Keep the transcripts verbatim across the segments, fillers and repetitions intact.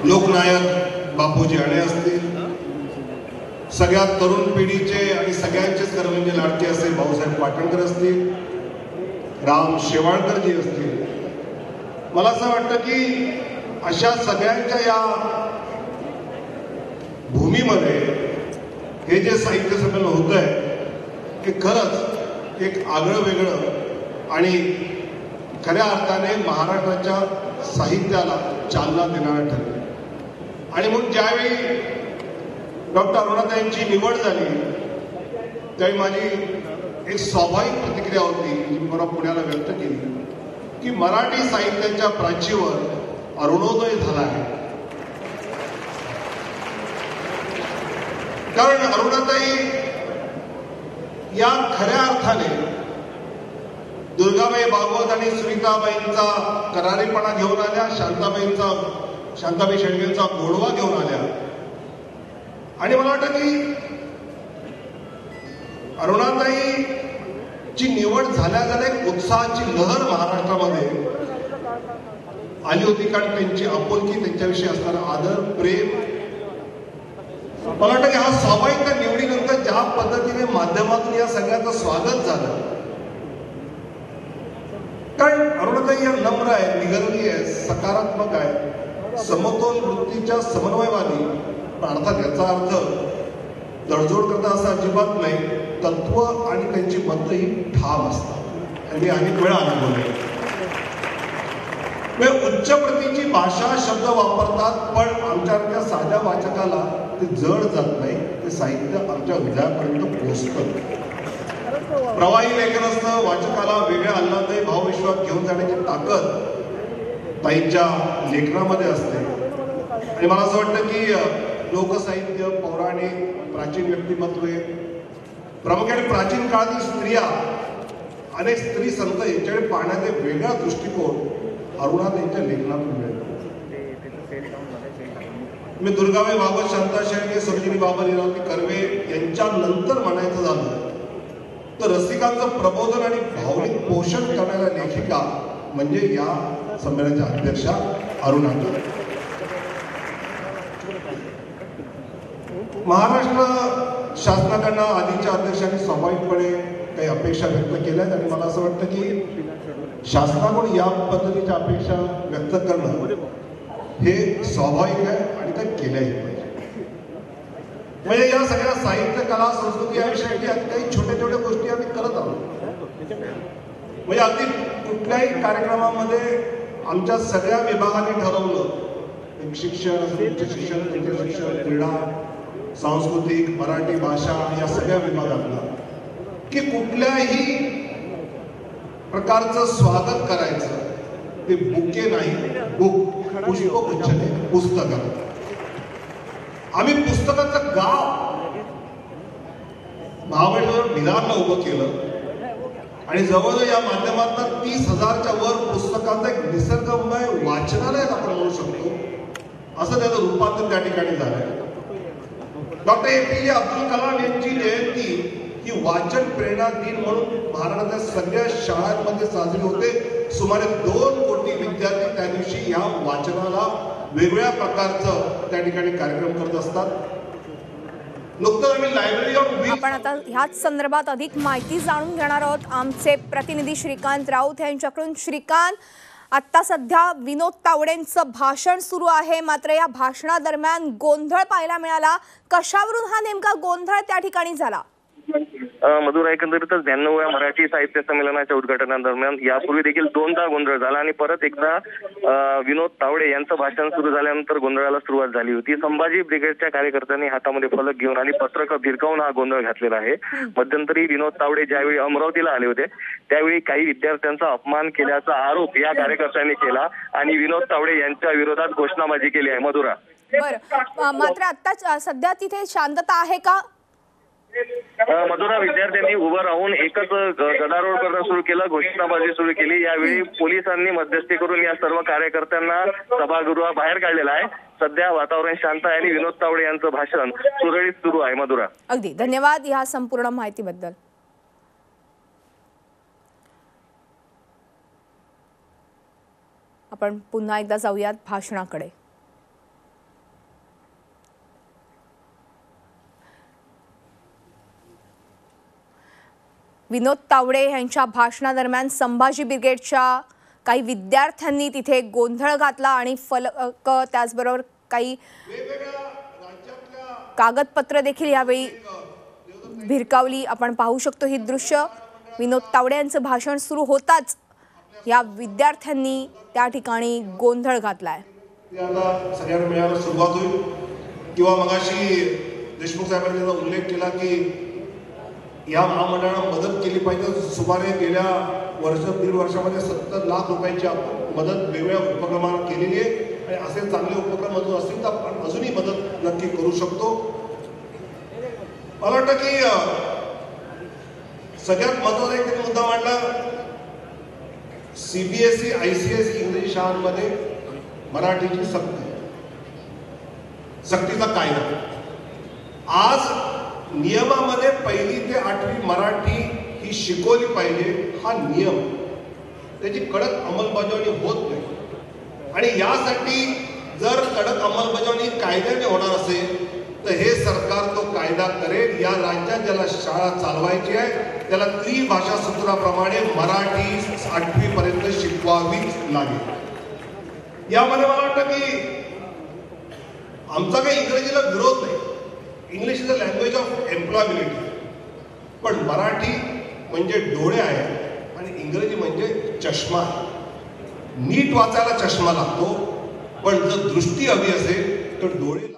लोकनायक बापूजी आणे असतील, सगळ्या तरुण पिढीचे आणि सगळ्यांचेच खरं लाडके असे भाऊसाहेब पाटणकर असतील, राम शेवाळकरजी असतील. मला असं वाटतं की अशा सगळ्यांच्या या भूमीमध्ये हे जे साहित्य संमेलन होत आहे हे खरंच एक आगळं वेगळं आणि खऱ्या अर्थाने महाराष्ट्राच्या साहित्याला चालना देणारं ठरलं. आणि मग ज्यावेळी डॉक्टर अरुणाताईंची निवड झाली त्यावेळी माझी एक स्वाभाविक प्रतिक्रिया होती जी मी मला पुण्याला व्यक्त केली की मराठी साहित्याच्या प्राचीवर अरुणोदय झाला आहे. कारण अरुणाताई या खऱ्या अर्थाने दुर्गाबाई भागवत आणि सुनीताबाईंचा करारीपणा घेऊन आल्या, शांताबाईंचा शांताबाई शेळकेंचा गोडवा घेऊन आल्या. आणि मला वाटतं की अरुणाताईची निवड झाल्या झाल्या एक उत्साहाची लहर महाराष्ट्रामध्ये आली होती. कारण त्यांची आपुलकी, त्यांच्याविषयी असणारा आदर, प्रेम, मला वाटतं की हा स्वाभाविक त्या निवडीनंतर ज्या पद्धतीने माध्यमातून या सगळ्याचं स्वागत झालं. कारण अरुणाताई या नम्र आहे, निगर्वी आहे, सकारात्मक आहे, समतोल वृत्तीच्या समन्वयवादी. अर्थात याचा अर्थ तडजोड करता असं अजिबात नाही. तत्व आणि त्यांची मतं ही ठाम असतात आणि अनेक वेळा अनुभवले. उच्च प्रतीची भाषा शब्द वापरतात पण आमच्या साध्या वाचकाला ते जड जात नाही, ते साहित्य आमच्या हृदयापर्यंत पोहोचतं. प्रवाही लेखन असतं, वाचकाला वेगळ्या आल्हाददायी भावविश्वात घेऊन जाण्याची ताकद ताईंच्या लेखनामध्ये असते. आणि मला असं वाटतं की लोकसाहित्य, पौराणिक, प्राचीन व्यक्तिमत्वे, प्रामुख्याने प्राचीन काळातील स्त्रिया, अनेक स्त्री संत यांच्याकडे पाहण्याचा वेगळा दृष्टिकोन अरुणाताईंच्या लेखनातून मिळतो. मी दुर्गाबाई भागवत, शांता शेळके, सरोजिनी बाबा, लीलावती कर्वे यांच्या नंतर म्हणायचं झालं तर रसिकांचं प्रबोधन आणि भावनिक पोषण करणाऱ्या लेखिका म्हणजे या संमेलनाच्या अध्यक्षा अरुणाताई. महाराष्ट्र शासनाकडनं आधीच्या अध्यक्षांनी स्वाभाविकपणे काही अपेक्षा व्यक्त केल्यात आणि मला असं वाटतं की शासनाकडून या पद्धतीच्या अपेक्षा व्यक्त करणं हे स्वाभाविक आहे आणि त्या केल्याही पाहिजे. म्हणजे या सगळ्या साहित्य, कला, संस्कृती या विषयासाठी काही छोट्या छोट्या गोष्टी आम्ही करत आहोत. म्हणजे अगदी कुठल्याही कार्यक्रमामध्ये आमच्या सगळ्या विभागाने ठरवलं, एक शिक्षण, उच्च शिक्षण, तंत्र शिक्षण, क्रीडा, सांस्कृतिक, मराठी भाषा या सगळ्या विभागातला की कुठल्याही प्रकारचं स्वागत करायचं ते बुके नाही, बुक पुष्पगुच्छ नाही, पुस्तकं. आम्ही पुस्तकाचं गाव महाबळेश्वर विरारला उभं केलं आणि जवळजवळ या माध्यमातून तीस हजारच्या वर पुस्तकांचा एक निसर्गमय वाचनालय आपण म्हणू शकतो असं त्याचं रूपांतर त्या ठिकाणी झालंय. डॉक्टर ए पी जे अब्दुल कलाम यांची जयंती ही वाचन प्रेरणा दिन म्हणून महाराष्ट्राच्या सगळ्या शाळांमध्ये साजरी होते. सुमारे दोन कोटी विद्यार्थी त्या दिवशी या वाचनाला वेगवेगळ्या प्रकारचं त्या ठिकाणी कार्यक्रम करत असतात. नुकतंच आम्ही लायब्ररी ऑफ व्हील्स. आपण आता ह्याच संदर्भात अधिक माहिती जाणून घेणार आहोत आमचे प्रतिनिधी श्रीकांत राऊत यांच्याकडून. श्रीकांत, आता सध्या विनोद तावडेंचं भाषण सुरू आहे, मात्र या भाषणादरम्यान गोंधळ पाहायला मिळाला. कशावरून हा नेमका गोंधळ त्या ठिकाणी झाला? मधुरा, एकंदरीतच ब्याण्णव्या मराठी साहित्य संमेलनाच्या उद्घाटनादरम्यान यापूर्वी देखील दोनदा गोंधळ झाला आणि परत एकदा विनोद तावडे यांचं भाषण सुरू झाल्यानंतर गोंधळाला सुरुवात झाली होती. संभाजी ब्रिगेडच्या कार्यकर्त्यांनी हातामध्ये फलक घेऊन आणि पत्रकं भिरकावून हा गोंधळ घातलेला आहे. मध्यंतरी विनोद तावडे ज्यावेळी अमरावतीला आले होते त्यावेळी काही विद्यार्थ्यांचा अपमान केल्याचा आरोप या कार्यकर्त्यांनी केला आणि विनोद तावडे यांच्या विरोधात घोषणाबाजी केली आहे. मधुरा, बरं, मात्र आता सध्या तिथे शांतता आहे का? मधुरा, विद्यार्थ्यांनी उभं राहून एकच गदारोळ करणं सुरू केलं, घोषणाबाजी सुरू केली. यावेळी पोलिसांनी मध्यस्थी करून या सर्व कार्यकर्त्यांना सभागृहाबाहेर काढलेलं आहे. सध्या वातावरण शांत आहे आणि विनोद तावडे यांचं भाषण सुरळीत सुरू आहे. मधुरा, अगदी धन्यवाद या संपूर्ण माहितीबद्दल. आपण पुन्हा एकदा जाऊयात भाषणाकडे. विनोद तावडे यांच्या भाषणादरम्यान संभाजी ब्रिगेडच्या काही विद्यार्थ्यांनी तिथे गोंधळ घातला आणि फलक त्याचबरोबर काही कागदपत्र देखील यावेळी भिरकावली। आपण पाहू शकतो ही दृश्य। विनोद तावडे यांचं भाषण सुरू होताच या विद्यार्थ्यांनी त्या ठिकाणी गोंधळ घातलाय। आता सगळ्यांना मिळायला सुरुवात होईल किंवा मगाशी देशमुख साहेबांनी उल्लेख केला की या महामंडळाला मदत केली पाहिजे। सुमारे गेल्या वर्ष दीड वर्षामध्ये सत्तर लाख रुपयांची मदत वेगवेगळ्या उपक्रमांना केलेली आहे आणि असे चांगले उपक्रम अजून असतील तर आपण अजूनही मदत नक्की करू शकतो। मला वाटतं की सगळ्यात महत्त्वाचा एक मुद्दा मांडला, सीबीएसई आयसीएसई इंग्रजी शाळांमध्ये मराठीची सक्ती सक्तीचा कायदा। आज नियमामध्ये पहिली ते आठवी मराठी ही शिकवली पाहिजे हा नियम, त्याची कडक अंमलबजावणी होत नाही आणि यासाठी जर कडक अंमलबजावणी कायद्याने होणार असेल तर हे सरकार तो कायदा करेल। या राज्यात ज्याला शाळा चालवायची आहे त्याला त्रिभाषा सूत्राप्रमाणे मराठी आठवी पर्यंत शिकवावीच लागेल। यामध्ये मला वाटतं की आमचा काही इंग्रजीला विरोध नाही, English is a language of employability, पण मराठी म्हणजे डोळे आहे आणि इंग्रजी म्हणजे चष्मा आहे। नीट वाचायला चष्मा लागतो, पण जर दृष्टी हवी असेल तर डोळे लागतात।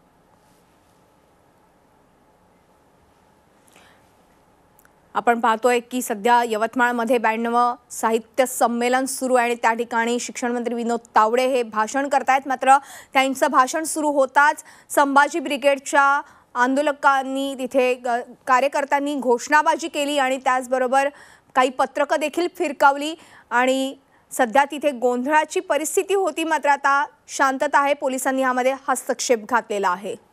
आपण पाहतोय की सध्या यवतमाळमध्ये ब्याण्णवं साहित्य संमेलन सुरू आहे आणि त्या ठिकाणी शिक्षण मंत्री विनोद तावडे हे भाषण करतायत। मात्र त्यांचं भाषण सुरू होताच संभाजी ब्रिगेडच्या आंदोलकांनी तिथे कार्यकर्त्यांनी घोषणाबाजी केली आणि त्याचबरोबर काही पत्रकं देखील फिरकावली आणि सध्या तिथे गोंधळाची परिस्थिती होती। मात्र आता शांतता आहे, पोलिसांनी यामध्ये हस्तक्षेप घातलेला आहे।